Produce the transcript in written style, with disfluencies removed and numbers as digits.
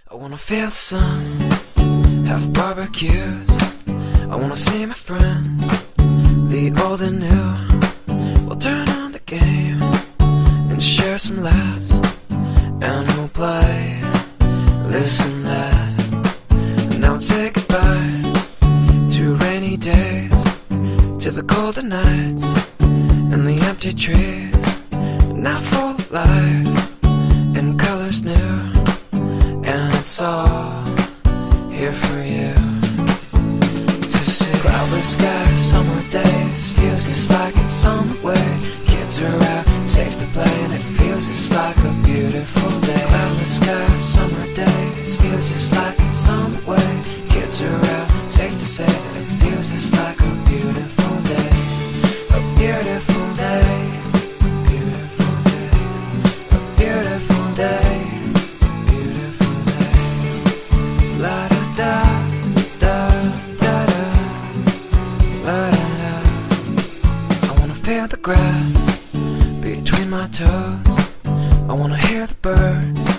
I wanna feel the sun, have barbecues. I wanna see my friends, the old and new. We'll turn on the game and share some laughs, and we'll play this and that. Now we'll say goodbye to rainy days, to the colder nights and the empty trees. Now full of life and colors new, and it's all here for you to see. Cloudless skies, summer days, feels just like it's on the way. Kids are out, safe to play, and it feels just like a beautiful day. Cloudless skies, summer days, feels just like it's on the way. Kids are out, safe to say that it feels just like a beautiful day. A beautiful day. Beautiful day. A beautiful day. Beautiful day. La da da da da da. La da da. I wanna feel the grass between my toes. I wanna hear the birds